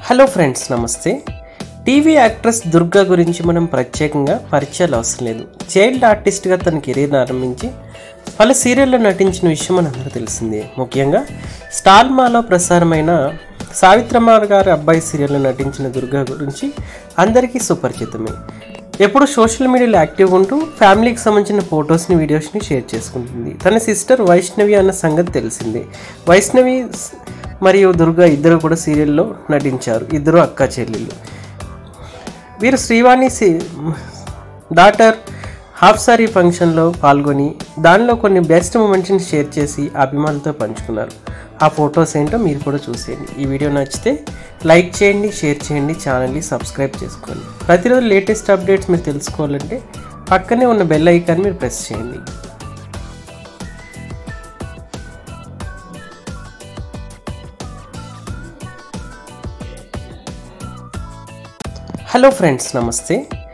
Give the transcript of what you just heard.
Hello friends, నమస్తే. TV actress Durga గురించి మనం ప్రత్యేకంగా పరిచయాలు అవసరం లేదు. చైల్డ్ ఆర్టిస్ట్గా తన కెరీర్ని ఆరంభించి పలు సీరియల్లో నటించిన విషయం మనందరూ తెలిసిందే. ముఖ్యంగా స్టార్మాలో ప్రసారమైన సావిత్రమ్మ గారి అబ్బాయి సీరియల్లో నటించిన దుర్గా గురించి అందరికీ సుపరిచితమే. ఎప్పుడు సోషల్ మీడియాలో యాక్టివ్ ఉంటూ ఫ్యామిలీకి సంబంధించిన ఫొటోస్ని, వీడియోస్ని షేర్ చేసుకుంటుంది. తన సిస్టర్ వైష్ణవి అన్న సంగతి తెలిసిందే. వైష్ణవి మరియు దుర్గా ఇద్దరు కూడా సీరియల్లో నటించారు. ఇద్దరు అక్క చెల్లెళ్ళు. వీరు శ్రీవాణి డాటర్ హాఫ్ సారీ ఫంక్షన్లో పాల్గొని దానిలో కొన్ని బెస్ట్ మూమెంట్స్ని షేర్ చేసి అభిమానులతో పంచుకున్నారు. ఆ ఫొటోస్ ఏంటో మీరు కూడా చూసేయండి. ఈ వీడియో నచ్చితే లైక్ చేయండి, షేర్ చేయండి, ఛానల్ని సబ్స్క్రైబ్ చేసుకోండి. ప్రతిరోజు లేటెస్ట్ అప్డేట్స్ మీరు తెలుసుకోవాలంటే పక్కనే ఉన్న బెల్ ఐకాన్ మీరు ప్రెస్ చేయండి. హలో ఫ్రెండ్స్, నమస్తే.